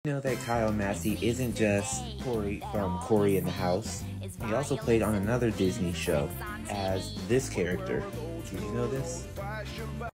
You know that Kyle Massey isn't just Corey from Corey in the House. He also played on another Disney show as this character. Did you know this?